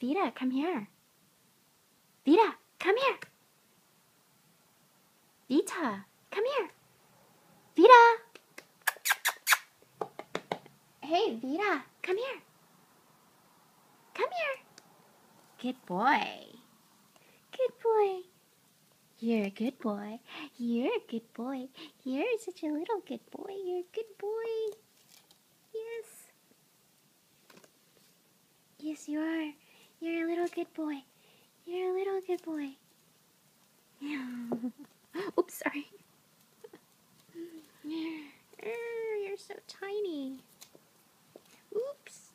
Vita, come here. Vita, come here. Vita, come here. Vita. Hey, Vita, come here. Come here. Good boy. Good boy. You're a good boy. You're a good boy. You're such a little good boy. You're a good boy. Yes. Yes, you are. You're a little good boy. You're a little good boy. Oops, sorry. You're so tiny. Oops.